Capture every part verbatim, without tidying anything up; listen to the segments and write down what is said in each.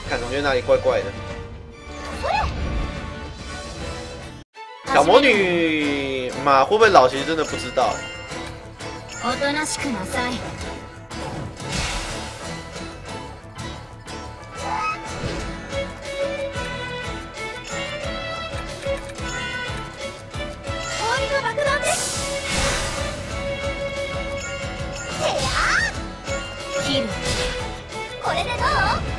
看，总觉得哪里怪怪的。小魔女嘛，会不会老？其实真的不知道。 おとなしくなさい。氷の爆弾です。てやー。キル。これでどう？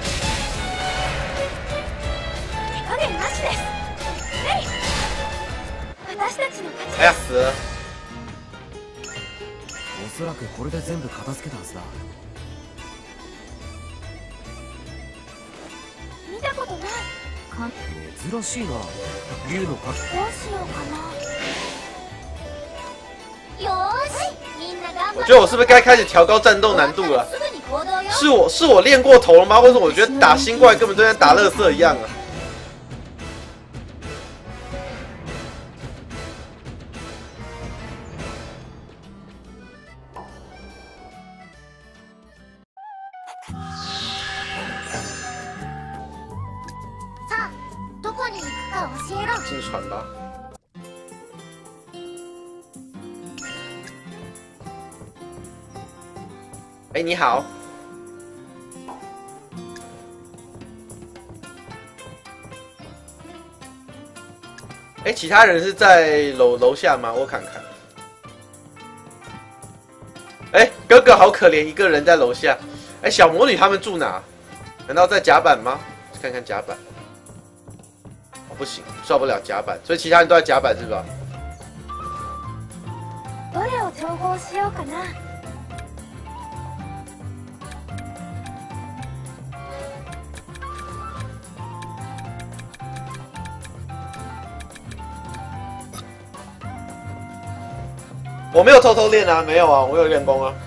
手加減なしです。えい。私たちの勝ち。 哎呀，死了！ おそらくこれで全部片付けたはずだ。 見たことない。 珍しいな。竜のか。 どうしようかな。よーし、みんな頑張って。 我觉得我是不是该开始调高战斗难度了？是我是我练过头了吗？为什么我觉得打新怪根本就跟打垃圾一样啊？进船吧。哎，你好。哎，其他人是在楼楼下吗？我看看。哎，哥哥好可怜，一个人在楼下。哎，小魔女他们住哪？难道在甲板吗？看看甲板。哦，不行，刷不了甲板，所以其他人都在甲板是吧？ どれを調合しようかな。 我没有偷偷练啊，没有啊，我有练功啊。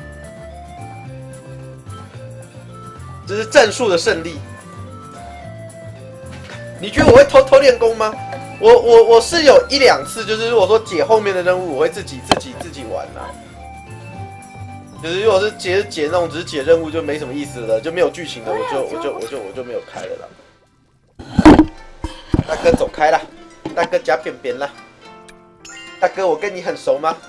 这是战术的胜利。你觉得我会偷偷练功吗？我我我是有一两次，就是如果说解后面的任务，我会自己自己自己玩啊。就是如果是解解那种只是解任务，就没什么意思了，就没有剧情的，我就我就我就我就没有开了啦。大哥走开啦，大哥夹扁扁啦。大哥，我跟你很熟吗？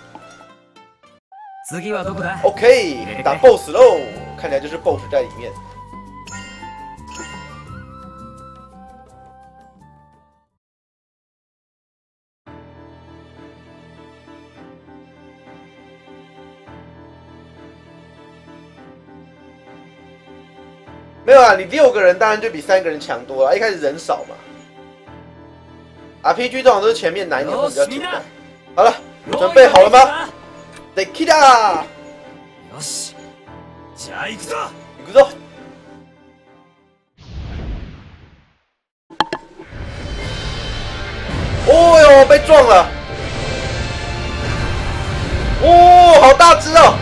OK， 打 B O S S 喽！看起来就是 B O S S 在里面。没有啊，你六个人当然就比三个人强多了。一开始人少嘛。R P G 这种都是前面难一点会比较简单。好了，准备好了吗？ できた！ よし、じゃあ行くぞ！ 行くぞ！哦哟，被撞了！哦，好大只哦！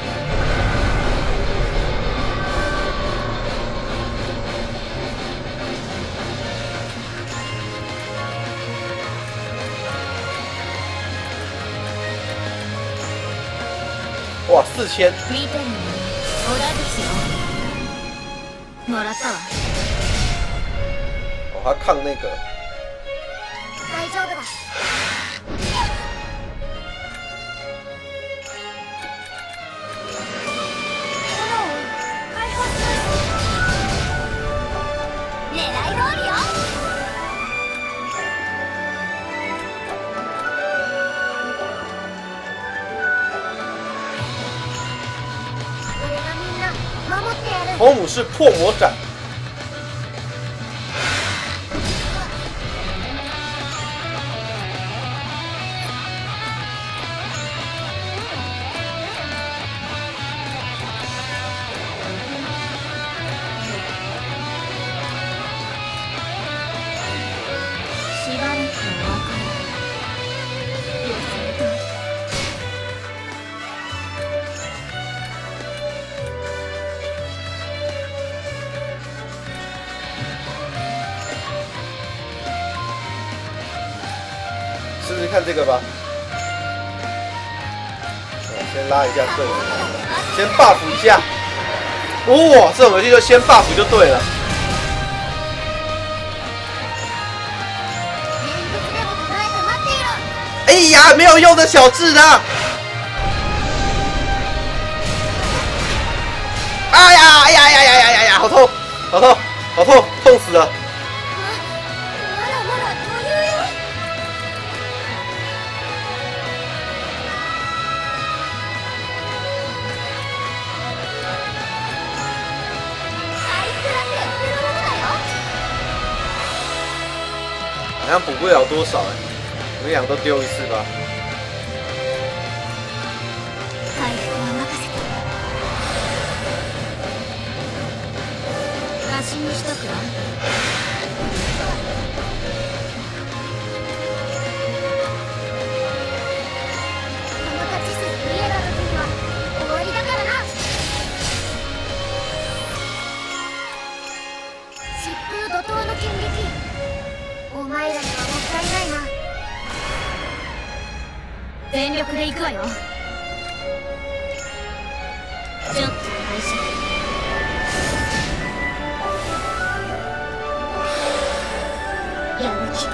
哇，四千！哦，他抗那个。 大丈夫だ。狙い通りよ。 红武士破魔斩，试试看这个吧。先拉一下队伍，先 buff 一下。哇、哦，这种游戏就先 buff 就对了。 哎呀，没有用的小智的。哎呀，哎呀，哎呀，哎呀，哎呀，好痛，好痛，好痛，痛死了！ まだまだ余裕よ。アイスラテ俺のものだよ。 好像补不了多少哎，你们俩都丢一次吧。 回復は任せて。足にしとくわ。この勝ち筋見えた時には終わりだからな。疾風怒涛の剣撃、お前らにはもったいないな。全力で行くわよ。ちょっと会社やる気出し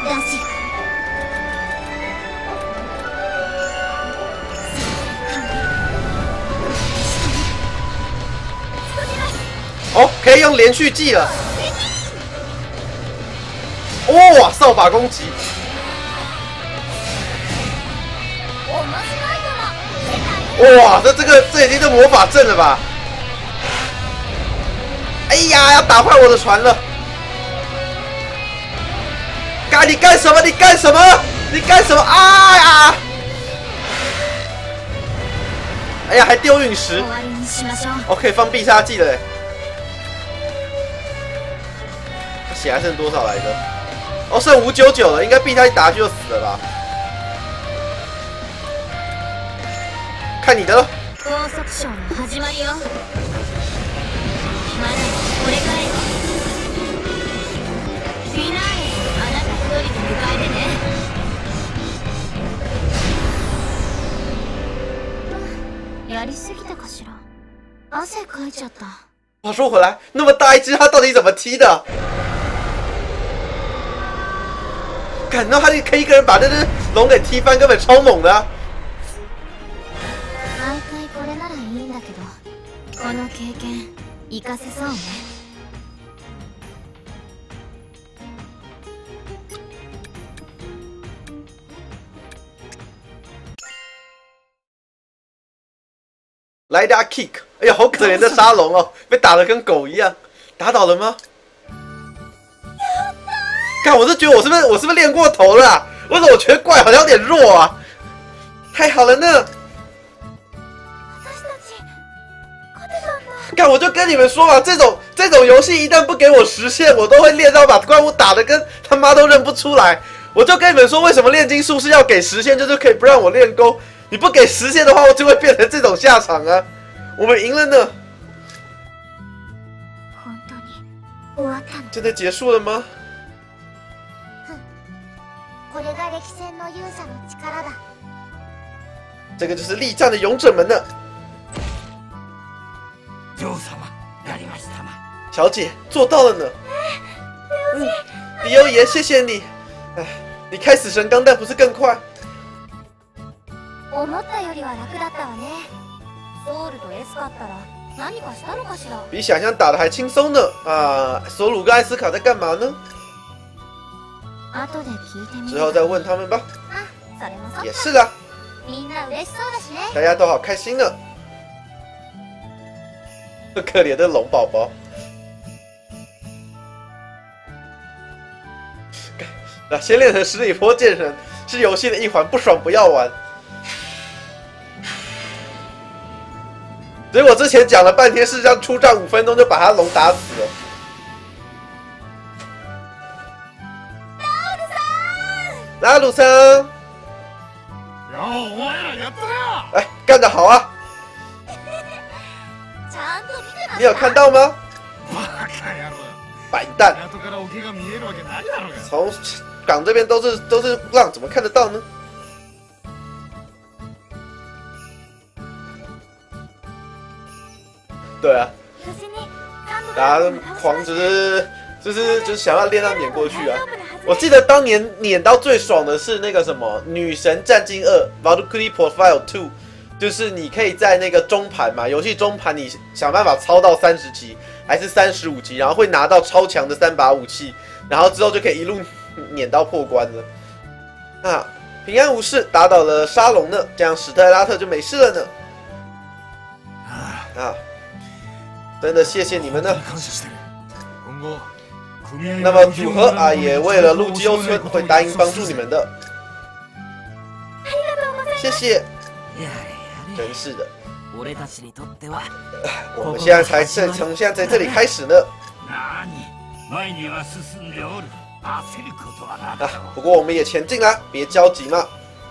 哦，可以用连续技了。哇、哦，扫把攻击！哇，这这个这已经是魔法阵了吧？哎呀，要打坏我的船了！干你干什么？你干什么？你干什么？啊呀！哎呀，还丢陨石！哦，可以放必杀技了。他血还剩多少来着？哦，剩五九九了，应该必杀技打下去就死了吧？看你的了。 高速ショーの始まりよ。まだこれからよ。フィナーレあなた一人で迎えてね。やりすぎたかしら。汗かいちゃった。 话说回来，那么大一只，他到底怎么踢的？感到他可以一个人把这只龙给踢翻，根本超猛的、啊。 毎回これならいいんだけど、この経験活かせそうね。 莱达 kick， 哎呀，好可怜的沙龙哦，被打得跟狗一样。打倒了吗？看，我是觉得我是不是我是不是练过头了、啊？为什么我觉得怪好像有点弱啊？太好了呢！看，我就跟你们说嘛，这种这种游戏一旦不给我实现，我都会练到把怪物打得跟他妈都认不出来。我就跟你们说，为什么炼金术是要给实现，就是可以不让我练功。你不给实现的话，我就会变成这种下场啊！我们赢了呢。真的结束了吗？这个就是力战的勇者们呢。小姐做到了呢。嗯，迪欧爷，谢谢你。哎，你开死神钢弹不是更快？ 思ったよりは楽だったわね。ソウルとエスカったら何かしたのかしら？ 比想象打的还轻松呢。啊，索鲁跟艾斯卡在干嘛呢？之后再问他们吧。也是啦。大家都好开心呢。可怜的龙宝宝。那先练成十里坡剑神是游戏的一环，不爽不要玩。所以我之前讲了半天，事实上出战五分钟就把他龙打死了。拉鲁桑，哎，干得好啊！你有看到吗？白蛋！从港这边都是都是浪，怎么看得到呢？对啊，大家狂只是就是就是想要练到碾过去啊！我记得当年碾到最爽的是那个什么《女神战金二 Valkyrie Profile 二》，就是你可以在那个中盘嘛，游戏中盘你想办法超到三十级还是三十五级，然后会拿到超强的三把武器，然后之后就可以一路碾到破关了。啊，平安无事，打倒了沙龙呢，这样史特拉特就没事了呢。啊，真的谢谢你们呢。那么组合啊，也为了路基欧村会答应帮助你们的。谢谢。真是的。我们现在才正从现在在这里开始呢。啊，不过我们也前进啦，别着急嘛。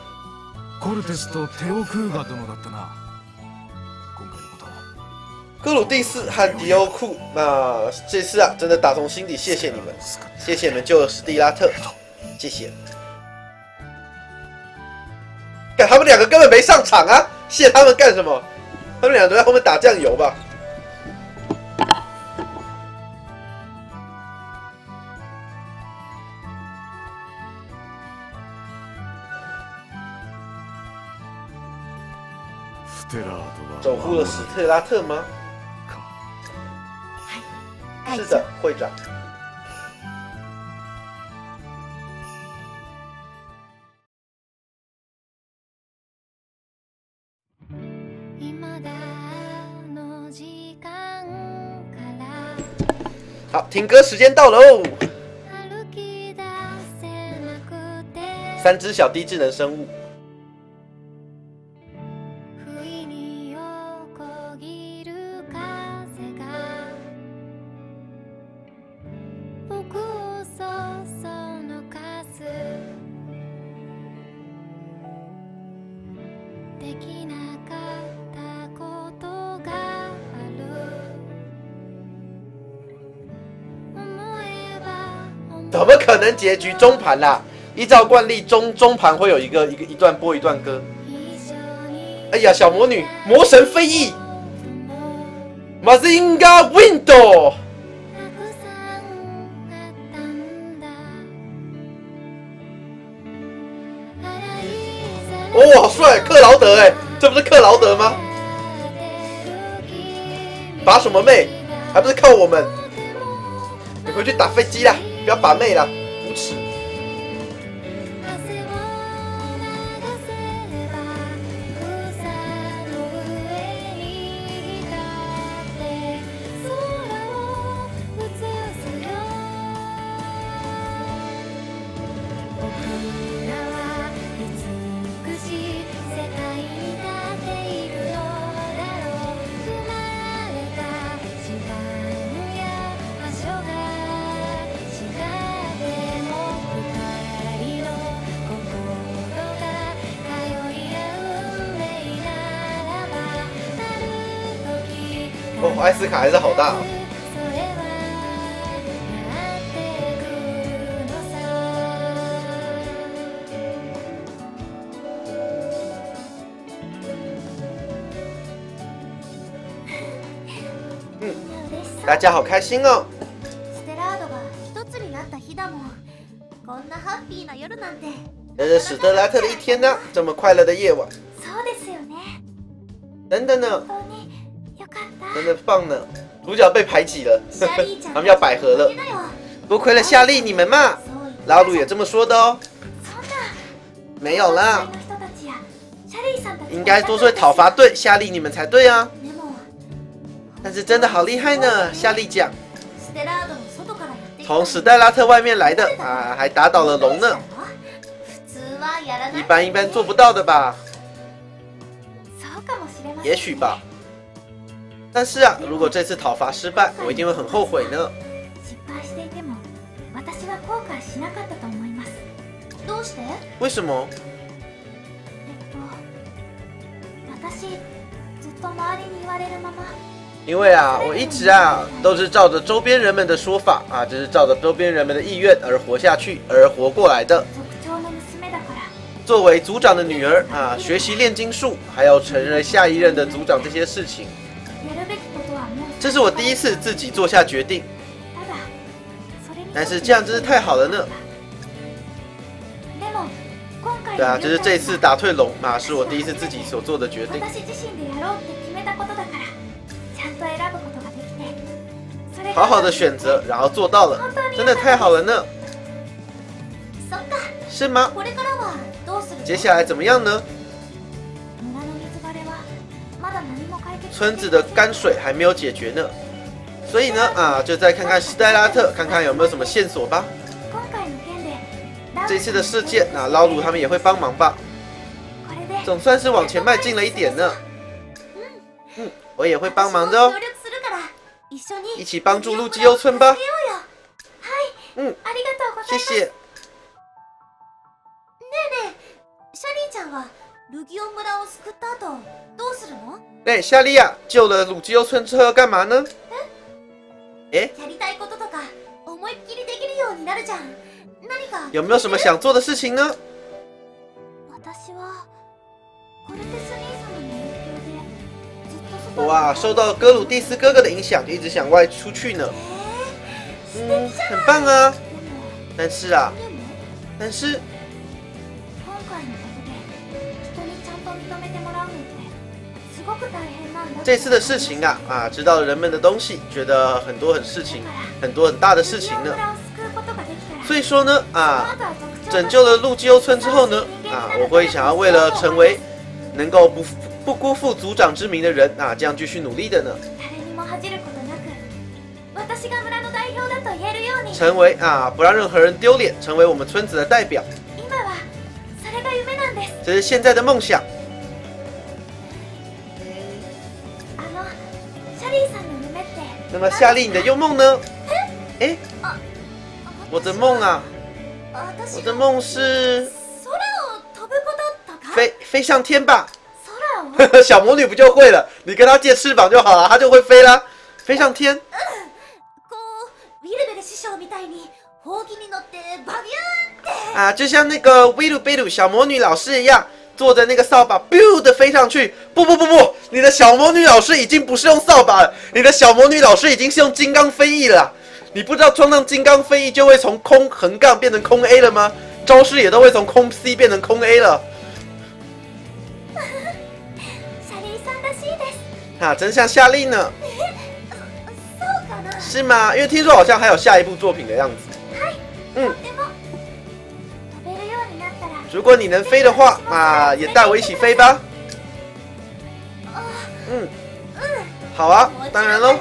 克鲁蒂斯和迪欧库，那这次啊，真的打从心底谢谢你们，谢谢你们救了史蒂拉特，谢谢。干，他们两个根本没上场啊，谢他们干什么？他们两个都在后面打酱油吧。守护了史特拉特吗？是的，会长。好，听歌时间到喽！三只小低智能生物。怎么可能结局中盘啦？依照惯例，中中盘会有一个一个一段播一段歌。哎呀，小魔女，魔神飞翼 ，Mazinga Window。哦，好帅，克劳德哎，这不是克劳德吗？把什么妹？还不是靠我们？你回去打飞机啦！不要把妹了，无耻！哦，艾斯卡还是好大哦。嗯，大家好开心哦。这是史特拉特的一天呢，这么快乐的夜晚。等等呢。真的棒呢，主角被排挤了，他们要百合了。多亏了夏利你们嘛，拉鲁也这么说的哦。没有啦，应该多说讨伐队夏利你们才对啊。但是真的好厉害呢，夏利讲。从史黛拉特外面来的啊，还打倒了龙呢。一般一般做不到的吧？也许吧。但是啊，如果这次讨伐失败，我一定会很后悔呢。为什么？因为啊，我一直啊都是照着周边人们的说法啊，只是照着周边人们的意愿而活下去，而活过来的。作为族长的女儿啊，学习炼金术，还要成为下一任的族长这些事情。这是我第一次自己做下决定， 但是这样真是太好了呢。对啊，就是这一次打退龙马是我第一次自己所做的决定。好好的选择，然后做到了，真的太好了呢。是吗？接下来怎么样呢？村子的干水还没有解决呢，所以呢啊，就再看看斯黛拉特，看看有没有什么线索吧。这次的事件，那捞鲁他们也会帮忙吧？总算是往前迈进了一点呢。嗯，我也会帮忙的哦，一起帮助路基优村吧。嗯，谢谢。哎，夏利亚救了鲁基欧村之后要干嘛呢？哎，有没有什么想做的事情呢？哇，受到格鲁蒂斯哥哥的影响，就一直想外出去呢。嗯，很棒啊。但是啊，但是。这次的事情啊啊，知道人们的东西，觉得很多很事情，很多很大的事情呢。所以说呢啊，拯救了路基欧村之后呢啊，我会想要为了成为能够不不辜负族长之名的人啊，这样继续努力的呢。成为啊，不让任何人丢脸，成为我们村子的代表。这是现在的梦想。那么夏利，你的幽梦呢？哎，我的梦啊，我的梦是飞飞上天吧？小魔女不就会了？你跟她借翅膀就好了，她就会飞啦，飞上天。啊，就像那个威鲁贝鲁小魔女老师一样。坐着那个扫把 ，biu 的飞上去。不不不不，你的小魔女老师已经不是用扫把了，你的小魔女老师已经是用金刚飞翼了。你不知道装上金刚飞翼就会从空横杠变成空 A 了吗？招式也都会从空 C 变成空 A 了。啊，真像夏利呢。是吗？因为听说好像还有下一部作品的样子。嗯。如果你能飞的话，啊，也带我一起飞吧。嗯，好啊，当然喽。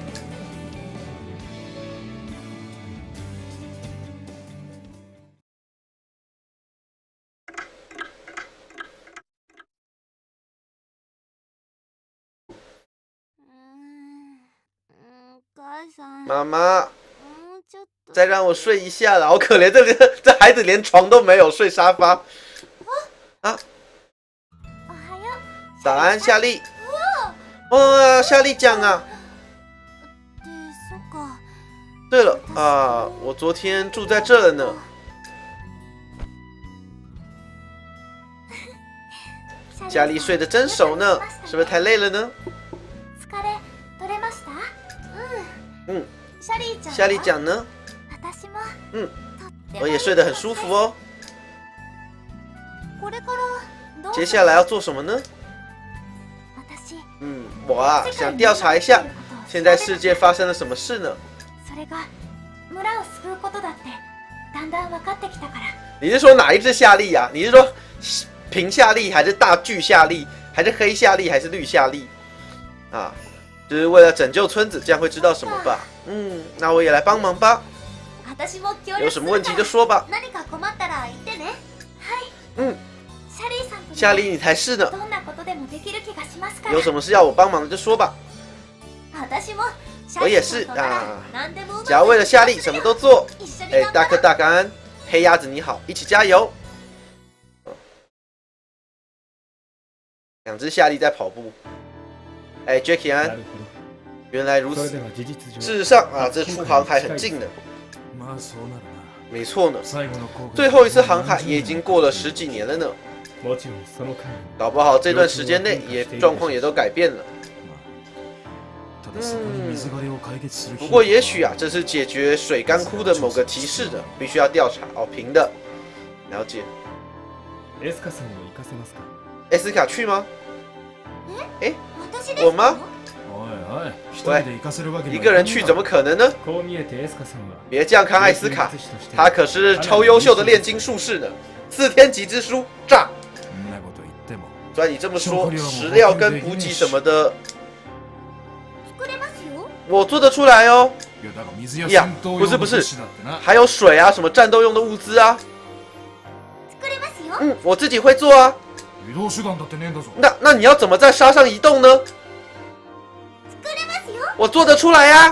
妈妈。再让我睡一下了，好可怜，这里这孩子连床都没有，睡沙发。啊！早安，夏利。哦，夏利讲啊。对了啊，我昨天住在这了呢。夏利睡得真熟呢，是不是太累了呢？嗯，夏利讲呢？嗯，我也睡得很舒服哦。接下来要做什么呢？嗯，我啊想调查一下，现在世界发生了什么事呢？你是说哪一只夏利呀？你是说平夏利，还是大巨夏利，还是黑夏利，还是绿夏利？啊，就是为了拯救村子，这样会知道什么吧？嗯，那我也来帮忙吧。有什么问题就说吧。嗯，夏利你才是呢。有什么事要我帮忙的就说吧。我也是啊，只要为了夏利什么都做。哎，大哥大感恩，黑鸭子你好，一起加油。两只夏利在跑步。哎 ，Jackie 安，原来如此。事实上啊，这出航海很近的。没错呢，最后一次航海也已经过了十几年了呢。搞不好这段时间内也状况也都改变了。 不过也许啊，这是解决水干枯的某个提示的，必须要调查哦。平的，了解。 エスカさんを行かせますか？ 艾斯卡去吗？哎，我吗？喂，一个人去怎么可能呢？ こう見えてエスカさんは别这样看艾斯卡，他可是超优秀的炼金术士呢，四天级之书炸。虽然你这么说，石料跟补给什么的，我做得出来哦。呀，不是不是，还有水啊，什么战斗用的物资啊。嗯，我自己会做啊。那那你要怎么在沙上移动呢？我做得出来呀、啊。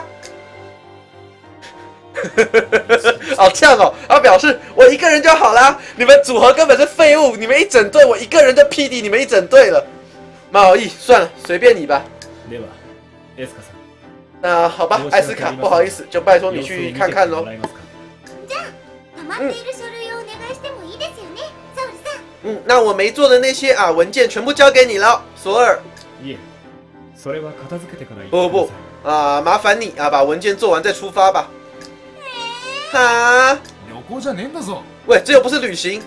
哦，这样哦，他表示我一个人就好啦。你们组合根本是废物，你们一整队，我一个人就屁敌你们一整队了。蛮好意，算了，随便你吧。那好吧，艾斯卡，不好意思，就拜托你去看看喽。嗯。嗯，那我没做的那些啊文件全部交给你了，索尔。不不不啊，麻烦你啊，把文件做完再出发吧。哈？喂，这又不是旅行。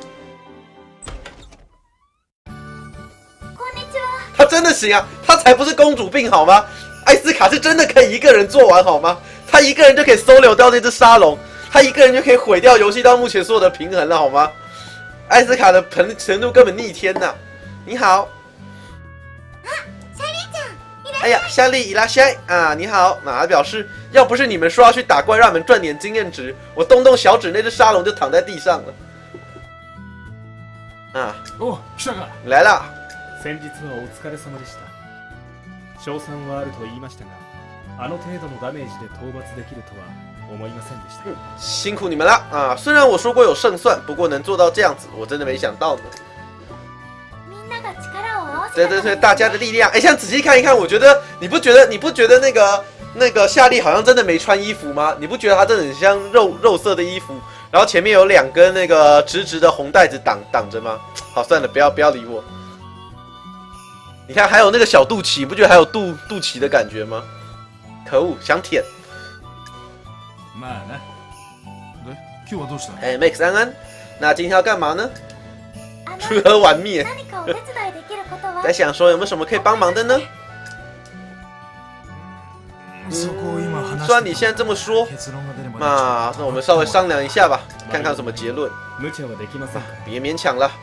他真的行啊，他才不是公主病好吗？艾斯卡是真的可以一个人做完好吗？他一个人就可以收留掉那只沙龙，他一个人就可以毁掉游戏到目前所有的平衡了好吗？艾斯卡的程度根本逆天呐！你好。哎呀，夏利伊拉夏啊，你好！马表示，要不是你们说要去打怪，让我们赚点经验值，我动动小指，那只沙龙就躺在地上了。啊， 哦，来了。 来了。 先日はお疲れ様でした。勝算はあると言いましたが、あの程度のダメージで討伐できるとは思いませんでした。 嗯，辛苦你们了啊！虽然我说过有胜算，不过能做到这样子，我真的没想到呢。对对对，大家的力量，哎，像仔细看一看，我觉得你不觉得你不觉得那个那个夏利好像真的没穿衣服吗？你不觉得他真的很像肉肉色的衣服，然后前面有两根那个直直的红带子挡挡着吗？好，算了，不要不要理我。你看，还有那个小肚脐，不觉得还有肚肚脐的感觉吗？可恶，想舔。哎 ，Max 安安，那今天要干嘛呢？吃喝玩灭。在想说有没有什么可以帮忙的呢？嗯，虽然你现在这么说，那那我们稍微商量一下吧，看看有什么结论。别勉强了，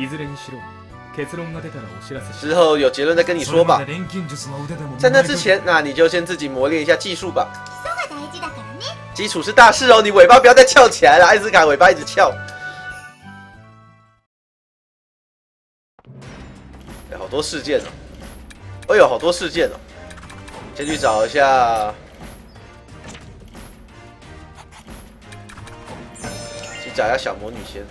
之后有结论再跟你说吧。在那之前，那你就先自己磨练一下技术吧。基础是大事哦，你尾巴不要再翘起来了，艾斯卡尾巴一直翘。好多事件哦！哎呦，好多事件哦！先去找一下，去找一下小魔女先。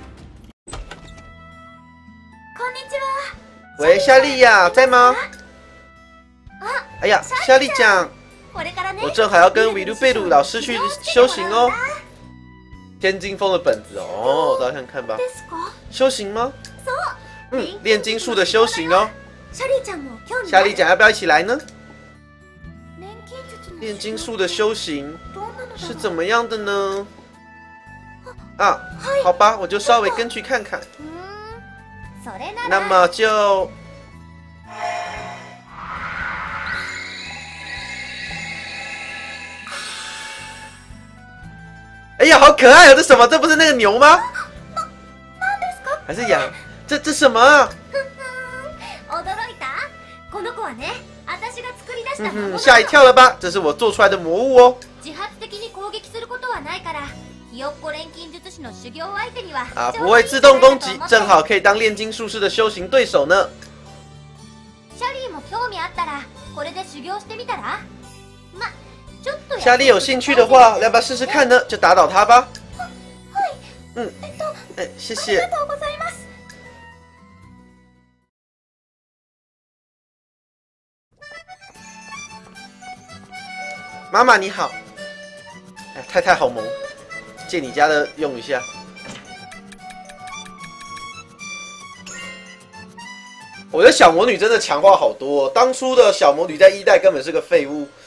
喂，夏利呀，在吗？哎呀，夏利讲，我正好要跟维鲁贝鲁老师去修行哦。天金峰的本子哦，大家看看吧。修行吗？嗯，炼金术的修行哦。夏利讲要不要一起来呢？炼金术的修行是怎么样的呢？啊，好吧，我就稍微跟去看看。那么就，哎呀，好可爱哦！这什么？这不是那个牛吗？还是羊？这这什么啊？嗯哼，吓一跳了吧？这是我做出来的魔物哦。啊，不会自动攻击，正好可以当炼金术士的修行对手呢。夏利有兴趣的话，要不要试试看呢？就打倒他吧。嗯，哎，谢谢。妈妈你好，哎，太太好萌，借你家的用一下。我觉得小魔女真的强化好多哦，当初的小魔女在一代根本是个废物，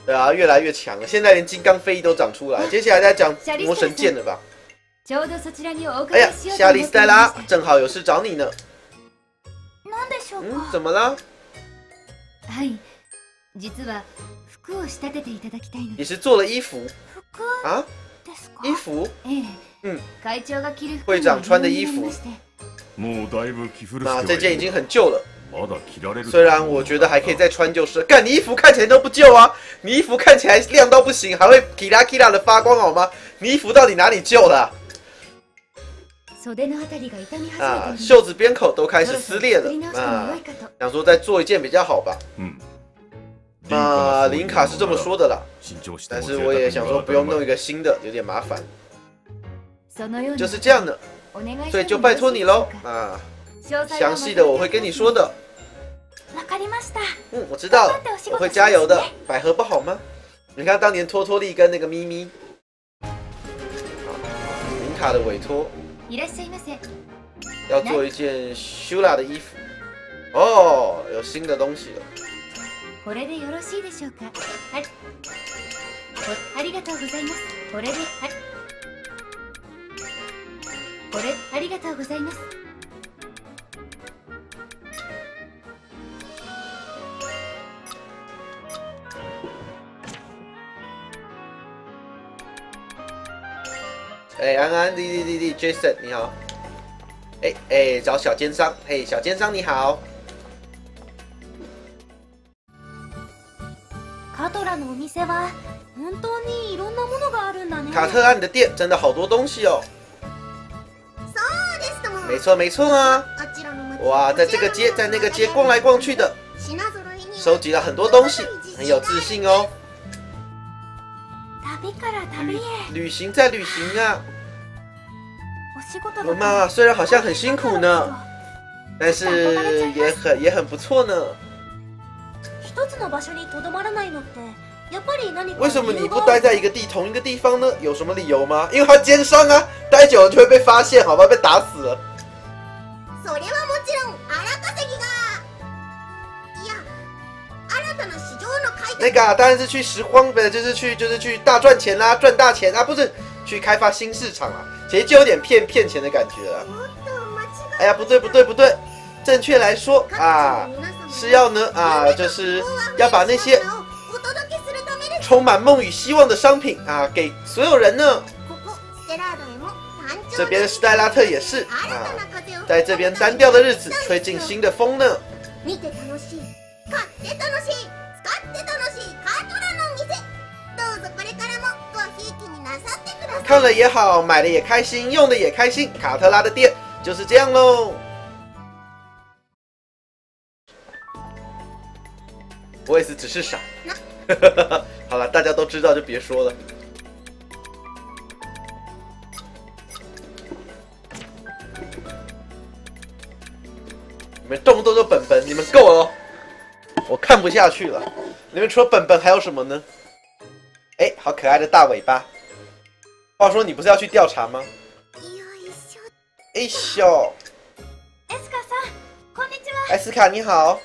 对啊，越来越强了，现在连金刚飞翼都长出来。接下来再讲魔神剑了吧？ ちょうどそちらにお哎呀， 伺いしようと夏利斯黛思っていま拉した。 正好有事找你呢。 なんでしょう嗯， か。 怎么了？ はい、実は服を仕立てていただきたいのです。 也是做了衣服服啊？ ですか。 衣服？ ええ。 嗯。 会長が着る服会長穿的衣服になりましてもうだいぶ着古して那はい这件已经很旧了， まだ着られる。 虽然我觉得还可以再穿就是。干，你衣服看起来都不旧啊，你衣服看起来亮到不行，还会 kira kira 的发光好吗？你衣服到底哪里旧了袖のあたりが痛み始めてい啊？ ます。 袖子边口都开始撕裂了そろそろ作り直しても啊良い！かと。 想说再做一件比较好吧？ 嗯。 啊，林卡是这么说的啦， 慎重して但も是我也想说不用弄一个新的，有点麻烦， そのように就是这样的， お願い所以就拜托你喽啊！详细的我会跟你说的。 わかりました。 嗯，我知道了，我会加油的。百合不好吗？你看当年托托利跟那个咪咪，林卡的委托いらっしゃいませ。 要做一件修拉的衣服。哦，有新的东西了。 これでよろしいでしょうか。はい。おありがとうございます。これで、はい。これ、ありがとうございます。 哎，安安，滴滴滴滴 ，Jason 你好。哎哎，找小奸商，嘿，小奸商你好。 カトラのお店は本当にいろんなものがあるんだね。 卡特安的店真的好多东西哦。 そうですとも。 没错没错啊。 あちらの町哇，在这个街，在那个街逛来逛去的， 品揃いに收集了很多东西，很有自信哦。 旅から旅へ。 旅行在旅行啊。 お仕事我だ妈虽然好像很辛苦呢，但是也很也很不错呢。 一つの場所にとどまらないのってやっぱり何か为什么你不待在一个地同一个地方呢？有什么理由吗？因为他奸商啊，待久了就会被发现，好吧，被打死了。 それはもちろん荒稼ぎがいや新たな市場の開拓那个、啊、当然是去拾荒的，就是去就是去大赚钱啦、赚大钱啊，不是去开发新市场啊。其实就有点骗骗钱的感觉了。 おっと間違哎呀，不对不对不对，正确来说え啊， 各地の皆様是要呢啊，就是要把那些お届けするためです。 充满梦与希望的商品啊，给所有人呢。 ここステラードへも誕生这边史黛拉特也是新た啊， な風を在这边单调的日子吹进新的风呢。 見て楽しい買って楽しい使って楽しいカートラの店どうぞこれからもごひいきになさってください。 看了也好，买了也开心，用的也开心。卡特拉的店就是这样喽。我也是只是傻。好了，大家都知道就别说了。你们动不动就本本，你们够了哦，我看不下去了。你们除了本本还有什么呢？哎，好可爱的大尾巴。话说你不是要去调查吗？ よいしょ。 哎咻， エスカさん、こんにちは。 艾斯卡你好。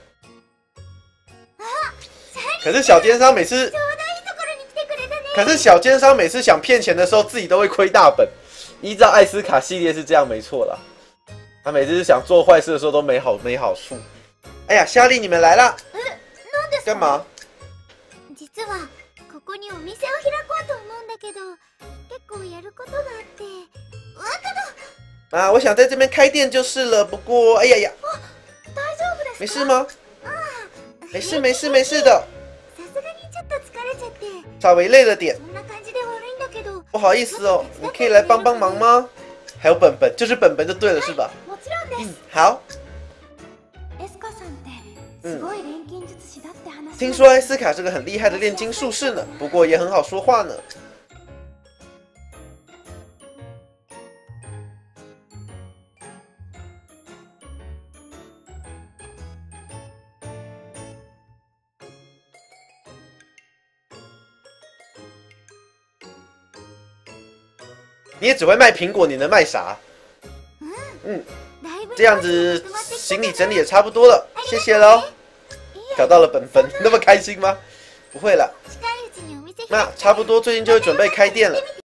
可是小奸商每次， ちょうどいいところに来てくれたね。 可是小奸商每次想骗钱的时候，自己都会亏大本。依照艾斯卡系列是这样没错啦，他每次想做坏事的时候都没好没好处。哎呀，夏利你们来啦！ なんですか？ 干嘛？ 実はここにお店を開こうと思うんだけど結構やることがあってわっと啊，我想在这边开店就是了。不过，哎呀呀， 大丈夫ですか？ 没事吗？没事没事没事的， さすがにちょっと疲れちゃって稍微累了点， そんな感じで悪いんだけど不好意思哦。你可以来帮帮忙吗？还有本本，就是本本就对了，是吧？ もちろんです。 嗯，好。 エスカさんってすごい錬金術師だって話。 听说艾斯卡是个很厉害的炼金术士呢，不过也很好说话呢。你也只会卖苹果，你能卖啥？嗯，这样子行李整理也差不多了，谢谢喽。找到了本本，那么开心吗？不会了， 那差不多最近就会准备开店了。